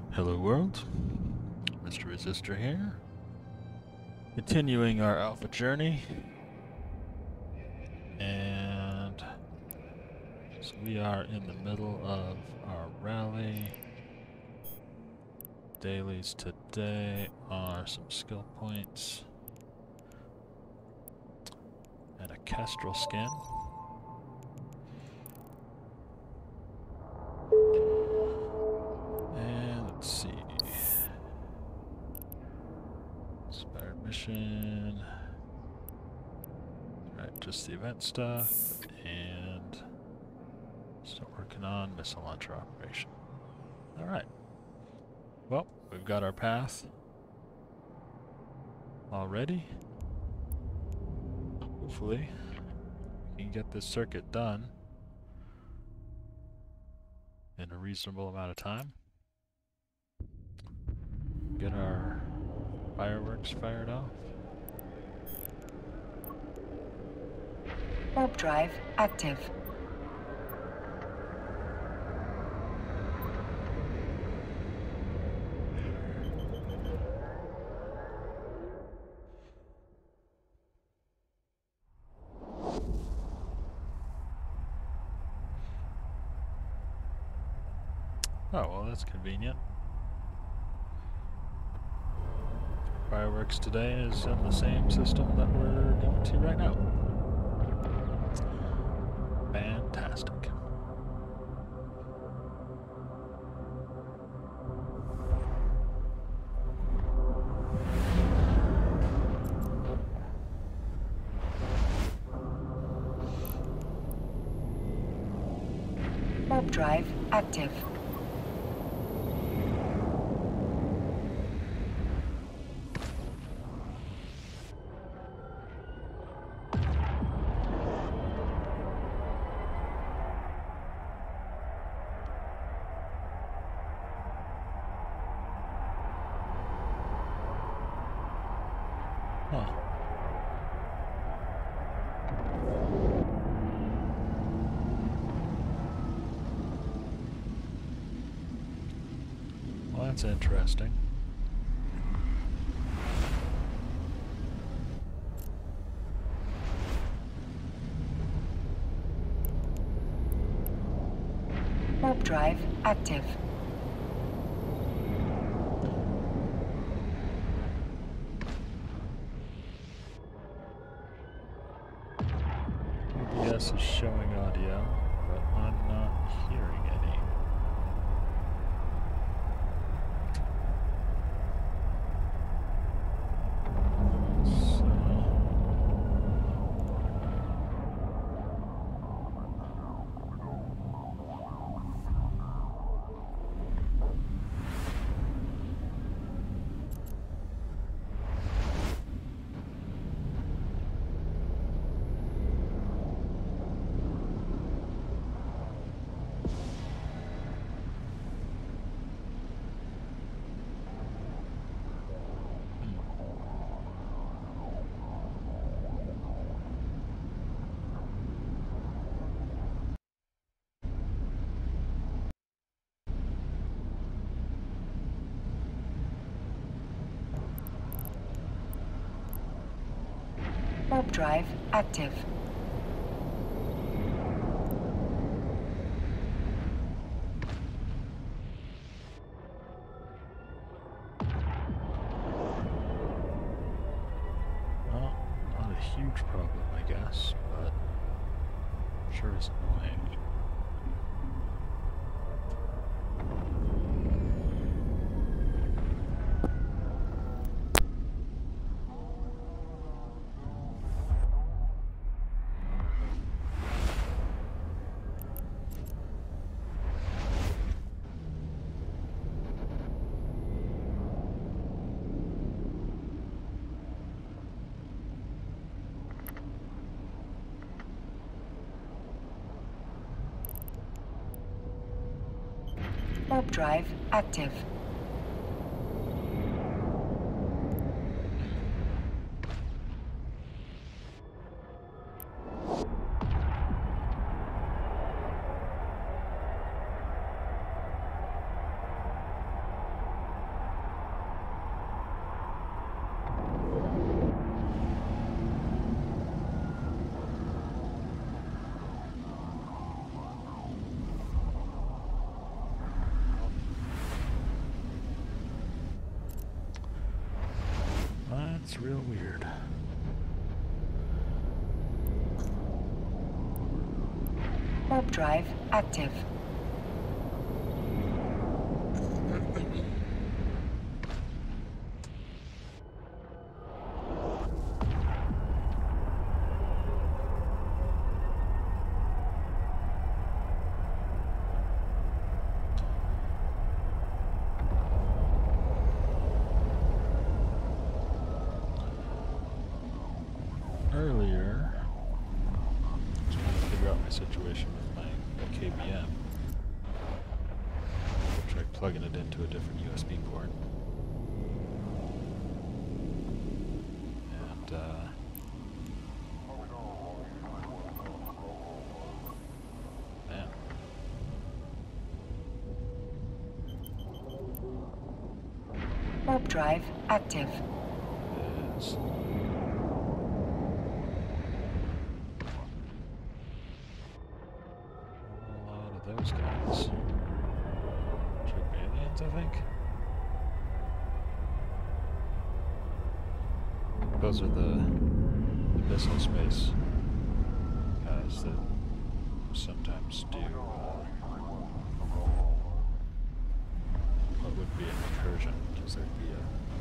Hello world, Mr. Resistor here, continuing our alpha journey, and so we are in the middle of our rally. Dailies today are some skill points and a kestrel skin. And let's see. Inspired mission. Alright, just the event stuff, and start working on missile launcher operation. Alright. Well, we've got our path already. Hopefully, we can get this circuit done in a reasonable amount of time. Get our fireworks fired off. Warp drive active. Oh, well, that's convenient. Fireworks today is in the same system that we're going to right now. Fantastic. Warp drive active. Huh. Well, that's interesting. Warp drive active. OBS is showing audio, but I'm not hearing any. Warp drive active. Well, not a huge problem, I guess, but sure is annoying. Warp drive active. gets real weird. Warp drive active. Earlier, I was trying to figure out my situation with my KBM. I tried plugging it into a different USB port. And, man. Warp drive active. Is a lot of those guys. Trip aliens, I think. Those are the missile space guys that sometimes do what would be an incursion, because there'd be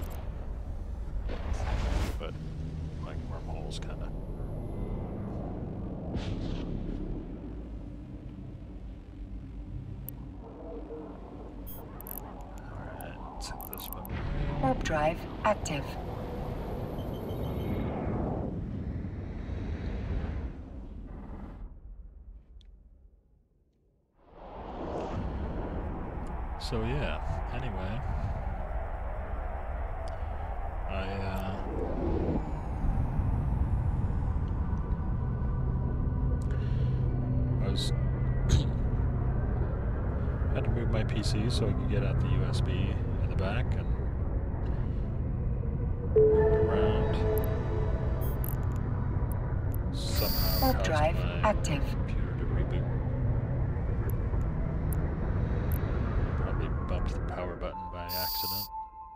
a but like wormholes kind of. Alright, let's hit this one. Warp drive active. So yeah, anyway, I was had to move my PC so I could get out the USB in the back and moved around. Somehow Warp caused drive my active. computer to reboot. Probably bumped the power button by accident.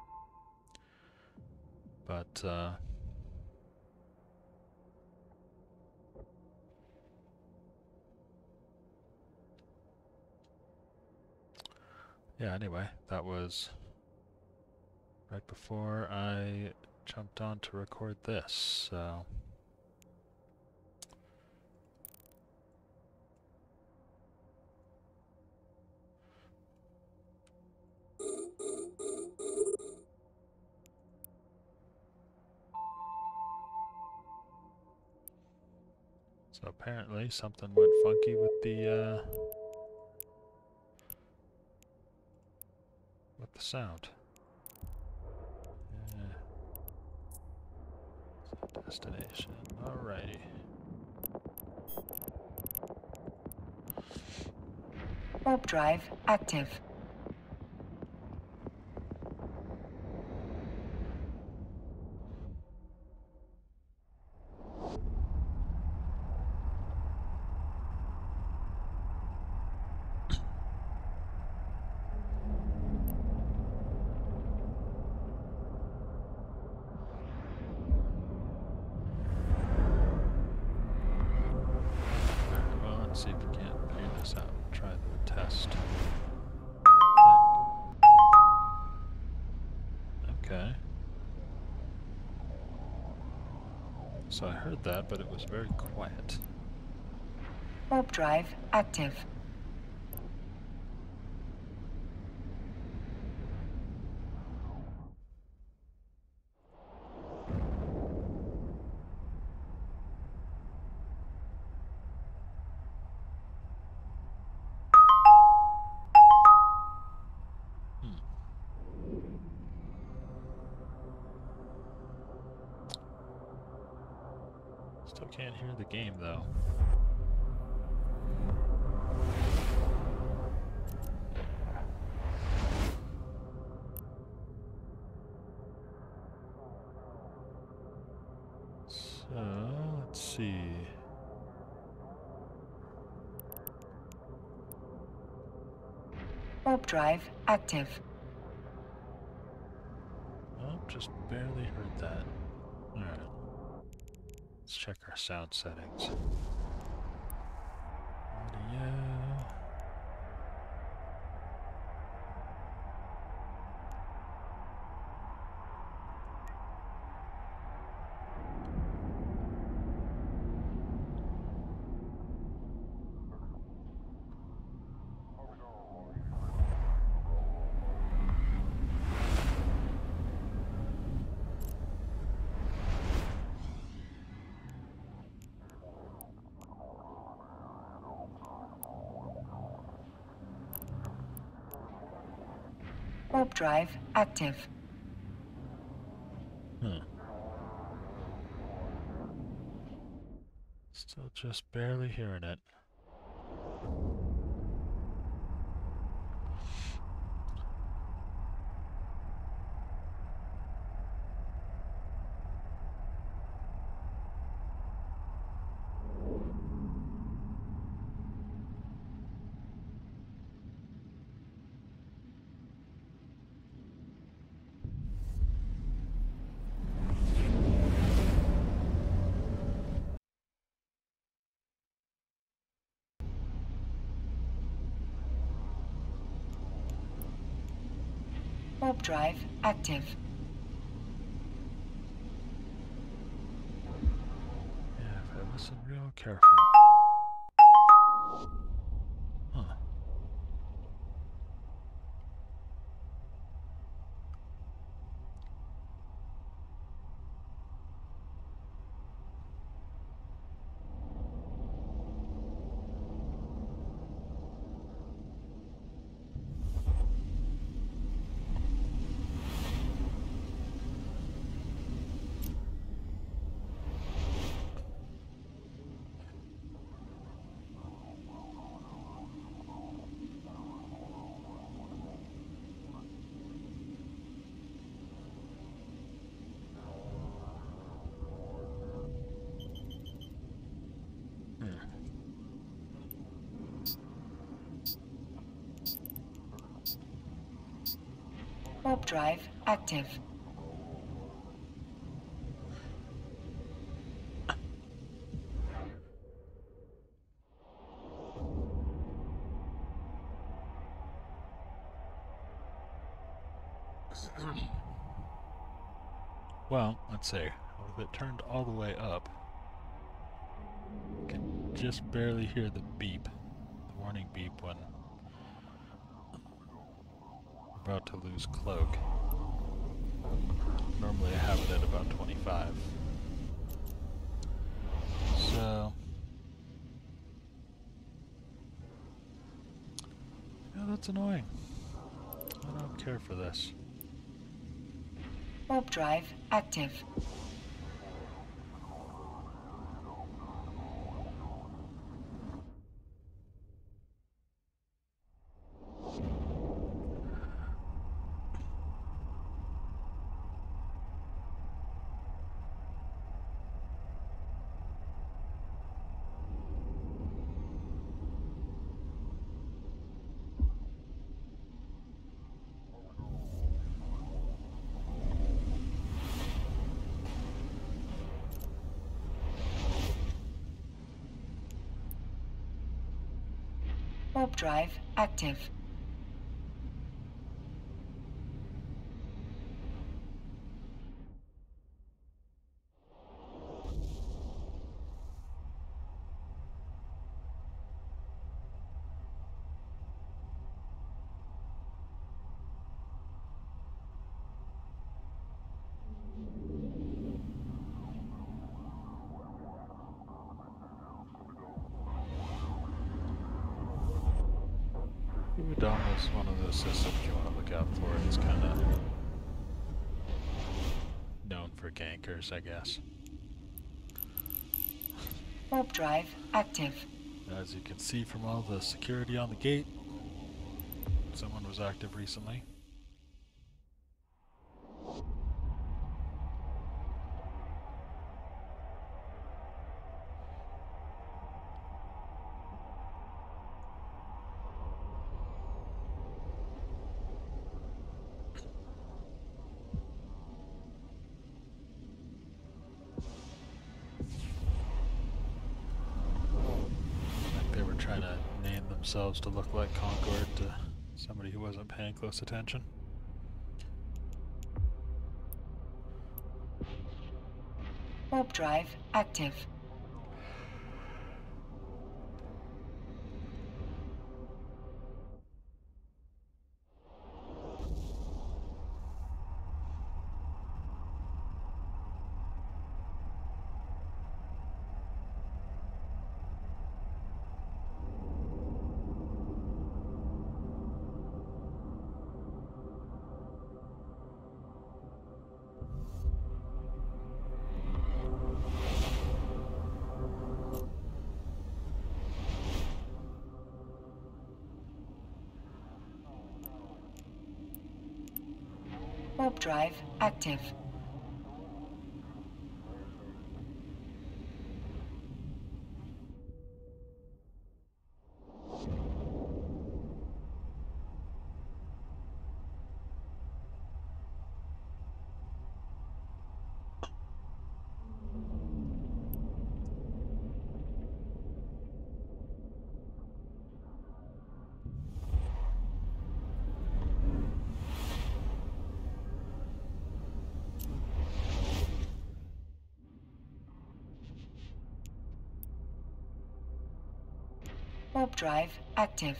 But, yeah, anyway, that was right before I jumped on to record this, so... So apparently something went funky with the sound. Yeah. Destination. Alrighty. Warp drive active. Well, let's see if we can't figure this out. Try the test. Okay. So I heard that, but it was very quiet. Warp drive active. Still can't hear the game, though. So, let's see. Warp drive active. Oh, just barely heard that. Alright. Let's check our sound settings. Audio. Warp drive active. Still just barely hearing it. Warp drive active. Yeah, if I listen real careful. Huh. Warp drive active. Well, let's see. With it turned all the way up, I can just barely hear the beep, the warning beep when we're about to lose cloak. Normally I have it at about 25. So, yeah, that's annoying. I don't care for this. Warp drive active. Warp drive active. Udon is one of those systems you want to look out for. It's kind of known for gankers, I guess. Warp drive active. As you can see from all the security on the gate, someone was active recently. themselves to look like Concord to somebody who wasn't paying close attention. Warp drive active. Warp drive active. Warp drive active.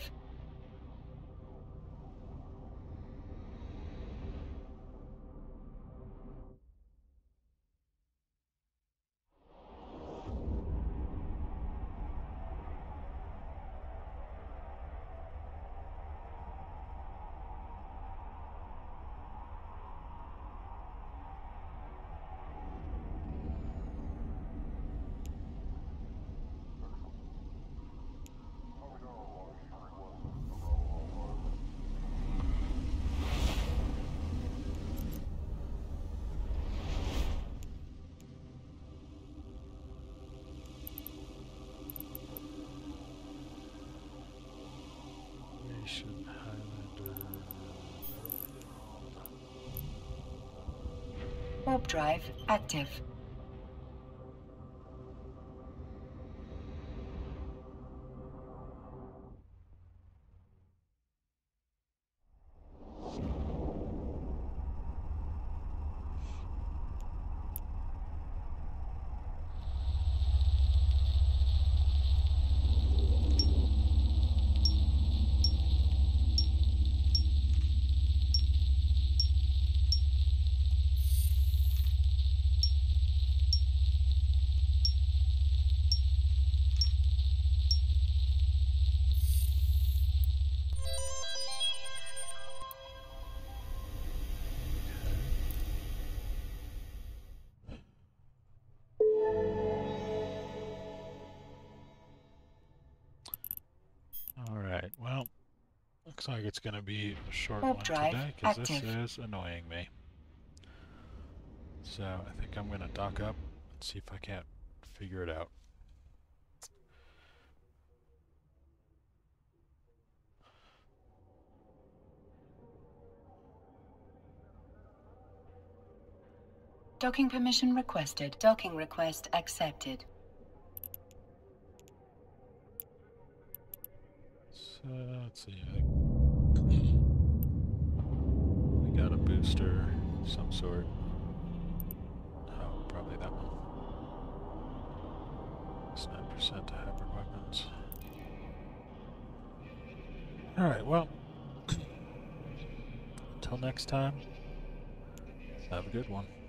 Highlander. Warp drive active. Alright, well, looks like it's going to be a short Warp one drive today, because this active. is annoying me. So I think I'm going to dock up and see if I can't figure it out. Docking permission requested. Docking request accepted. So let's see. We got a booster of some sort. Oh, probably that one. It's 9% to hybrid weapons. Alright, well, until next time, have a good one.